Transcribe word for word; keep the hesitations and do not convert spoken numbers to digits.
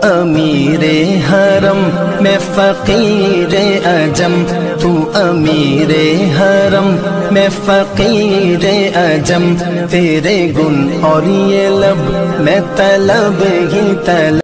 अमीरे हरम मैं फ़कीरे अजम, तू अमीरे हरम मैं फ़कीरे अजम। तेरे गुण और ये लब मैं तलब ही तलब।